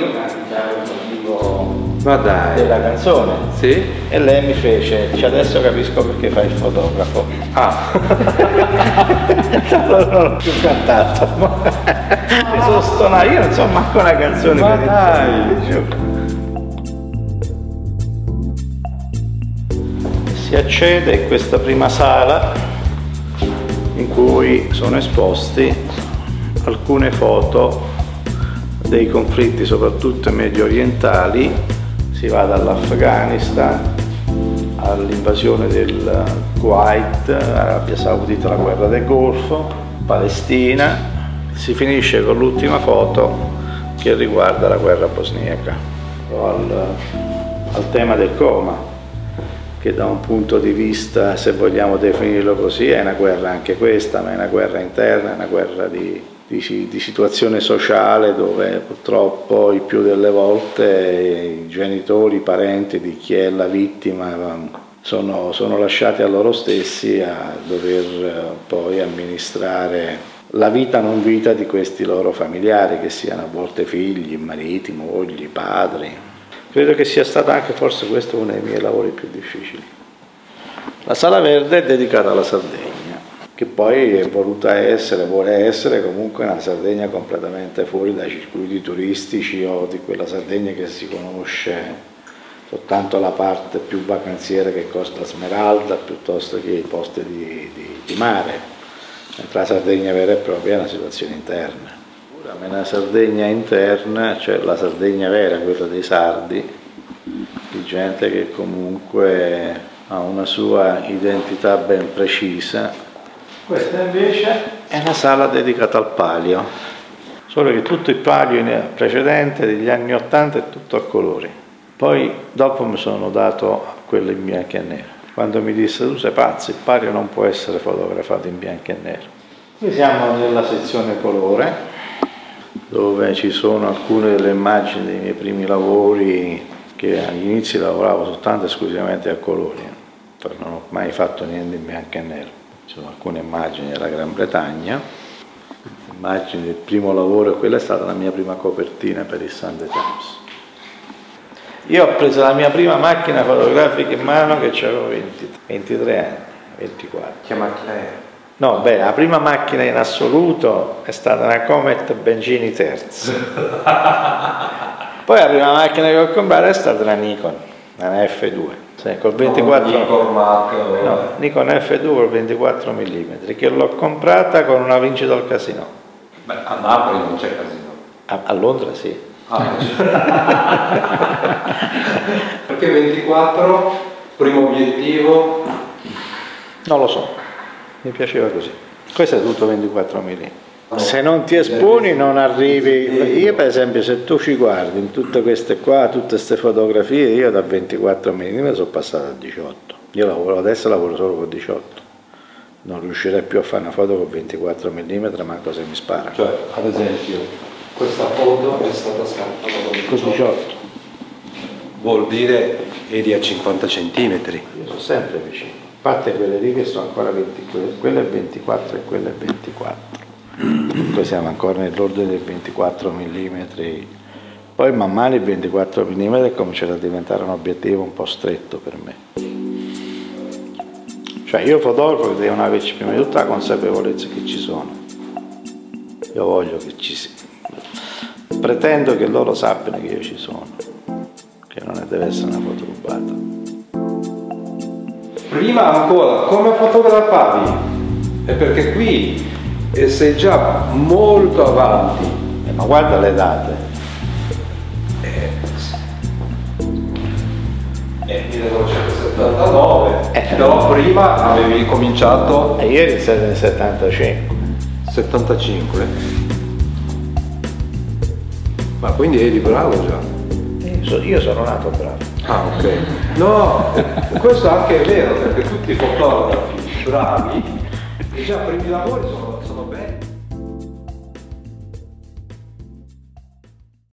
io cantavo il motivo Ma dai. della canzone. Sì? E lei mi fece, dice adesso capisco perché fai il fotografo. Ah. Allora non ho più cantato. Mi sono stonato, io non so manco una canzone Ma per dai. Si accede in questa prima sala in cui sono esposti alcune foto dei conflitti, soprattutto medio orientali. Si va dall'Afghanistan all'invasione del Kuwait, Arabia Saudita, la guerra del Golfo, Palestina. Si finisce con l'ultima foto che riguarda la guerra bosniaca, al tema del coma, che da un punto di vista, se vogliamo definirlo così, è una guerra anche questa, ma è una guerra interna, è una guerra di situazione sociale dove purtroppo il più delle volte i genitori, i parenti di chi è la vittima sono lasciati a loro stessi a dover poi amministrare la vita non vita di questi loro familiari, che siano a volte figli, mariti, mogli, padri. Credo che sia stato anche forse questo uno dei miei lavori più difficili. La Sala Verde è dedicata alla Sardegna, che poi è voluta essere, vuole essere comunque una Sardegna completamente fuori dai circuiti turistici o di quella Sardegna che si conosce soltanto la parte più vacanziera che Costa Smeralda piuttosto che i posti di mare, mentre la Sardegna vera e propria è una situazione interna. Nella Sardegna interna, cioè la Sardegna vera, quella dei sardi, di gente che comunque ha una sua identità ben precisa. Questa invece è una sala dedicata al palio, solo che tutto il palio precedente degli anni '80 è tutto a colori. Poi dopo mi sono dato a quello in bianco e nero, quando mi disse tu sei pazzo, il palio non può essere fotografato in bianco e nero. Qui siamo nella sezione colore, dove ci sono alcune delle immagini dei miei primi lavori, che agli inizi lavoravo soltanto esclusivamente a colori, non ho mai fatto niente in bianco e nero. Ci sono alcune immagini della Gran Bretagna, immagini del primo lavoro, e quella è stata la mia prima copertina per il Sunday Times. Io ho preso la mia prima macchina fotografica in mano che avevo 23 anni, 24. Che macchina è? No, beh, la prima macchina in assoluto è stata una Comet Bengini terza. Poi la prima macchina che ho comprato è stata una Nikon, una F2. Sì, col 24... Nikon Mark... No, Nikon F2 col 24 mm, che l'ho comprata con una vincita al casino. Beh, a Napoli non c'è casino. A Londra sì. Ah, perché 24, primo obiettivo? Non lo so, mi piaceva così. Questo è tutto 24 mm. Se non ti esponi non arrivi. Io per esempio, se tu ci guardi in tutte queste qua, tutte queste fotografie, io da 24 mm sono passato a 18. Io adesso lavoro solo con 18. Non riuscirei più a fare una foto con 24 mm, manco se mi spara. Cioè, ad esempio, questa foto è stata scattata con 18. Vuol dire eri a 50 centimetri. Io sono sempre vicino. A parte quelle lì che sono ancora 20, quella è 24 e quella è 24. Poi siamo ancora nell'ordine del 24 mm. Poi man mano il 24 mm è cominciato a diventare un obiettivo un po' stretto per me. Cioè io fotografo che devono averci prima di tutto la consapevolezza che ci sono. Io voglio che ci sia. Pretendo che loro sappiano che io ci sono, che non deve essere una foto rubata. Prima ancora, come fotografavi? È perché qui sei già molto avanti. Ma guarda le date. 1979, però prima avevi cominciato... E ieri siete nel 75. 75. Ma quindi eri bravo già? Io sono nato bravo. Ah, ok. No, questo anche è vero, perché tutti i fotografi bravi, e già i primi lavori sono